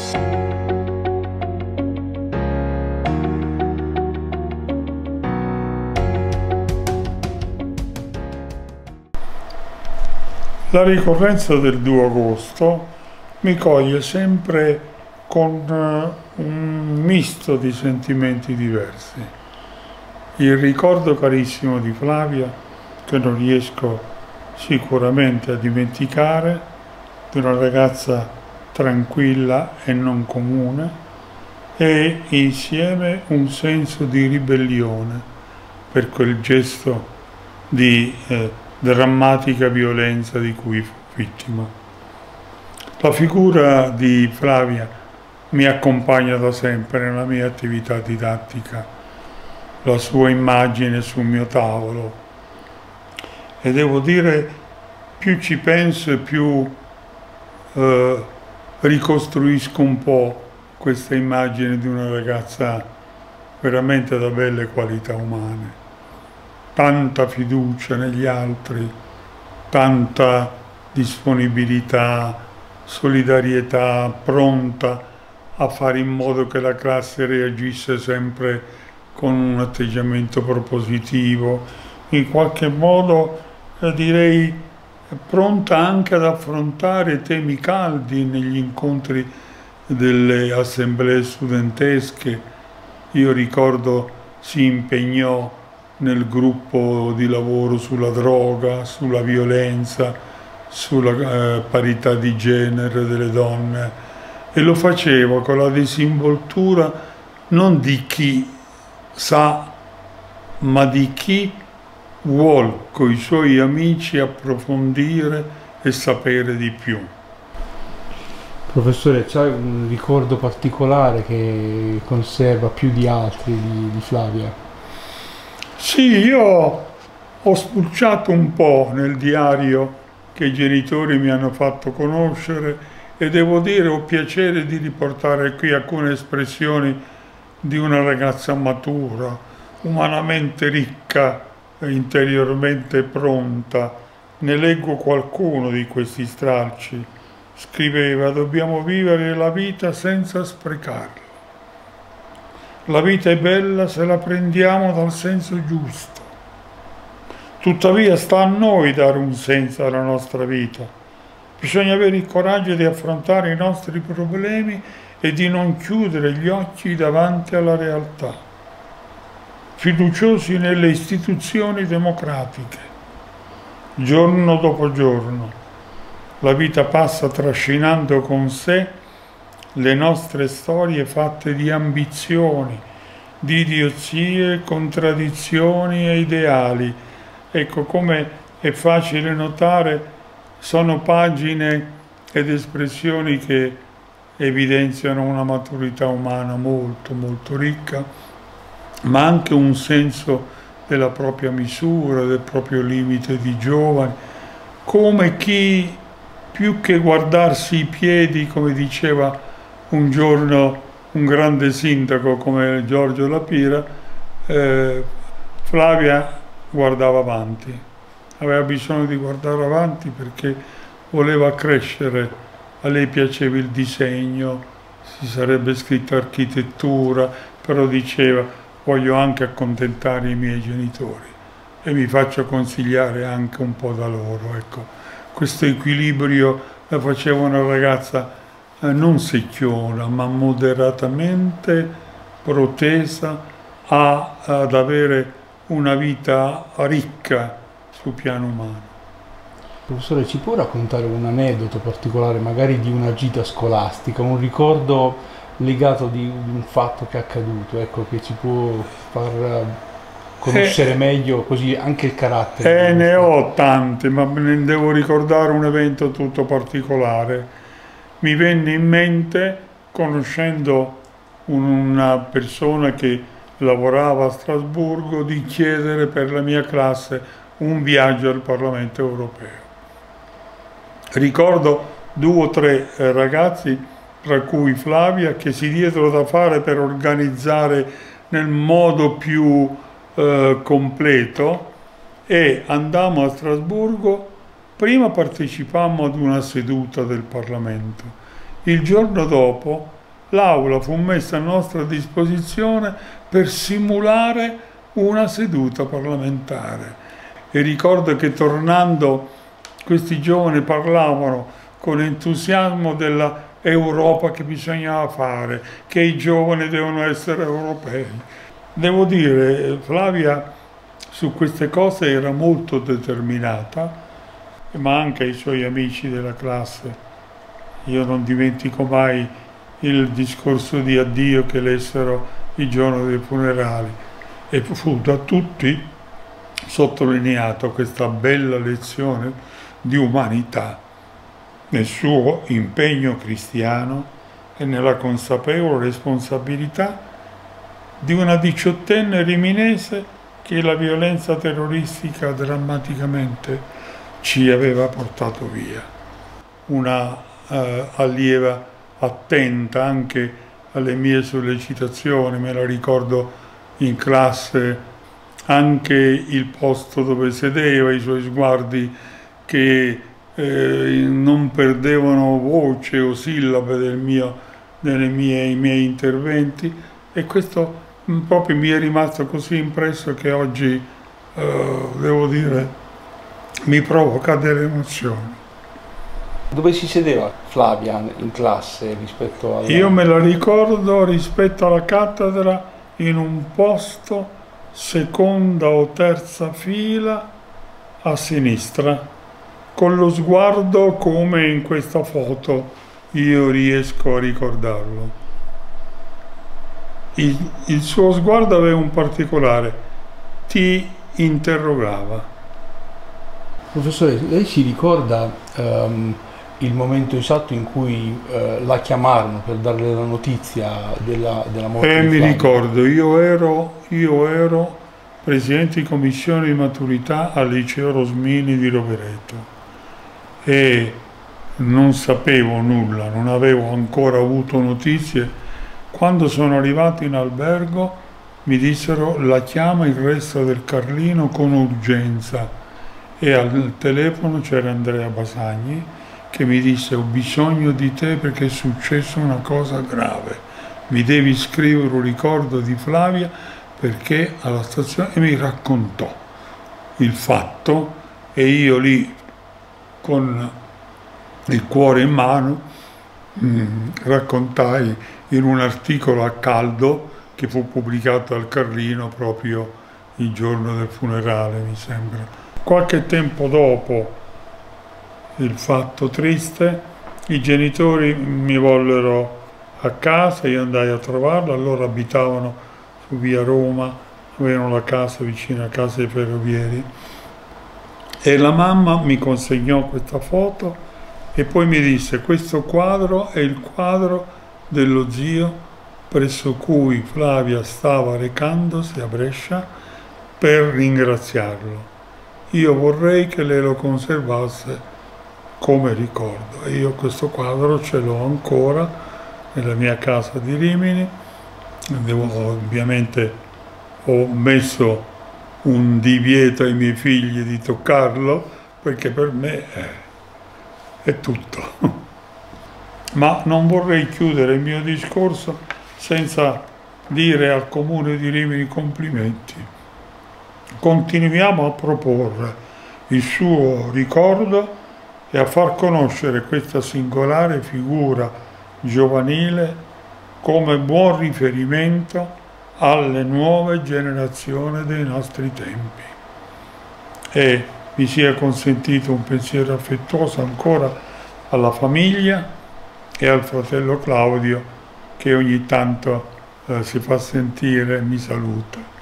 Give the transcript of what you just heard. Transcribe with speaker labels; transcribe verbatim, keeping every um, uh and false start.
Speaker 1: La ricorrenza del due agosto mi coglie sempre con un misto di sentimenti diversi. Il ricordo carissimo di Flavia, che non riesco sicuramente a dimenticare, di una ragazza tranquilla e non comune, e insieme un senso di ribellione per quel gesto di eh, drammatica violenza di cui fu vittima. La figura di Flavia mi accompagna da sempre nella mia attività didattica, la sua immagine sul mio tavolo, e devo dire, più ci penso e più eh, ricostruisco un po' questa immagine di una ragazza veramente da belle qualità umane. Tanta fiducia negli altri, tanta disponibilità, solidarietà, pronta a fare in modo che la classe reagisse sempre con un atteggiamento propositivo, in qualche modo eh, direi pronta anche ad affrontare temi caldi negli incontri delle assemblee studentesche. Io ricordo si impegnò nel gruppo di lavoro sulla droga, sulla violenza, sulla eh, parità di genere delle donne, e lo faceva con la disinvoltura non di chi sa, ma di chi vuol con i suoi amici approfondire e sapere di più.
Speaker 2: Professore, c'è un ricordo particolare che conserva più di altri di, di Flavia?
Speaker 1: Sì, io ho spulciato un po' nel diario che i genitori mi hanno fatto conoscere e devo dire ho piacere di riportare qui alcune espressioni di una ragazza matura, umanamente ricca e interiormente pronta. Ne leggo qualcuno di questi stralci. Scriveva: dobbiamo vivere la vita senza sprecarla. La vita è bella se la prendiamo dal senso giusto. Tuttavia sta a noi dare un senso alla nostra vita. Bisogna avere il coraggio di affrontare i nostri problemi e di non chiudere gli occhi davanti alla realtà. Fiduciosi nelle istituzioni democratiche. Giorno dopo giorno, la vita passa trascinando con sé le nostre storie fatte di ambizioni, di idiozie, contraddizioni e ideali. Ecco, come è facile notare, sono pagine ed espressioni che evidenziano una maturità umana molto, molto ricca, ma anche un senso della propria misura, del proprio limite di giovane, come chi, più che guardarsi i piedi, come diceva un giorno un grande sindaco come Giorgio La Pira, eh, Flavia guardava avanti, aveva bisogno di guardare avanti perché voleva crescere, a lei piaceva il disegno, si sarebbe scritto architettura, però diceva voglio anche accontentare i miei genitori e mi faccio consigliare anche un po' da loro. Ecco, questo equilibrio la faceva una ragazza non secchiona, ma moderatamente protesa a, ad avere una vita ricca sul piano umano.
Speaker 2: Professore, ci può raccontare un aneddoto particolare, magari di una gita scolastica, un ricordo legato di, di un fatto che è accaduto, ecco, che ci può far conoscere eh, meglio così anche il carattere?
Speaker 1: Eh, ne ho tante, ma ne devo ricordare un evento tutto particolare. Mi venne in mente, conoscendo una persona che lavorava a Strasburgo, di chiedere per la mia classe un viaggio al Parlamento europeo. Ricordo due o tre eh, ragazzi, tra cui Flavia, che si diedero da fare per organizzare nel modo più eh, completo, e andammo a Strasburgo. Prima partecipammo ad una seduta del Parlamento, il giorno dopo l'aula fu messa a nostra disposizione per simulare una seduta parlamentare. E ricordo che tornando questi giovani parlavano con entusiasmo della Europa che bisognava fare, che i giovani devono essere europei. Devo dire, Flavia su queste cose era molto determinata, ma anche i suoi amici della classe. Io non dimentico mai il discorso di addio che lessero il giorno dei funerali, e fu da tutti sottolineato questa bella lezione di umanità nel suo impegno cristiano e nella consapevole responsabilità di una diciottenne riminese che la violenza terroristica drammaticamente ci aveva portato via. Una eh, allieva attenta anche alle mie sollecitazioni, me la ricordo in classe, anche il posto dove sedeva, i suoi sguardi che eh, non perdevano voce o sillabe del mio, delle mie, i miei interventi, e questo proprio mi è rimasto così impresso che oggi, eh, devo dire, mi provoca delle emozioni.
Speaker 2: Dove si sedeva Flavia in classe rispetto alla...
Speaker 1: Io me la ricordo rispetto alla cattedra in un posto seconda o terza fila a sinistra, con lo sguardo come in questa foto io riesco a ricordarlo. Il, il suo sguardo aveva un particolare, ti interrogava.
Speaker 2: Professore, lei si ricorda um, il momento esatto in cui uh, la chiamarono per darle la notizia della, della morte
Speaker 1: eh,
Speaker 2: di
Speaker 1: mi
Speaker 2: Flavia?
Speaker 1: ricordo, io ero, io ero presidente di commissione di maturità al liceo Rosmini di Rovereto e non sapevo nulla, non avevo ancora avuto notizie. Quando sono arrivato in albergo mi dissero: la chiama il resto del Carlino con urgenza, e al telefono c'era Andrea Basagni che mi disse: ho bisogno di te perché è successa una cosa grave, mi devi scrivere un ricordo di Flavia perché alla stazione, e mi raccontò il fatto, e io lì con il cuore in mano mh, raccontai in un articolo a caldo che fu pubblicato al Carlino proprio il giorno del funerale, mi sembra. Qualche tempo dopo il fatto triste, i genitori mi vollero a casa, io andai a trovarlo, allora abitavano su via Roma, avevano la casa vicino a Casa dei Ferrovieri, e la mamma mi consegnò questa foto e poi mi disse: questo quadro è il quadro dello zio presso cui Flavia stava recandosi a Brescia per ringraziarlo. Io vorrei che lei lo conservasse come ricordo, e io questo quadro ce l'ho ancora nella mia casa di Rimini. Devo, ovviamente ho messo un divieto ai miei figli di toccarlo perché per me è, è tutto. Ma non vorrei chiudere il mio discorso senza dire al Comune di Rimini complimenti. Continuiamo a proporre il suo ricordo e a far conoscere questa singolare figura giovanile come buon riferimento alle nuove generazioni dei nostri tempi. E mi sia consentito un pensiero affettuoso ancora alla famiglia e al fratello Claudio, che ogni tanto eh, si fa sentire e mi saluta.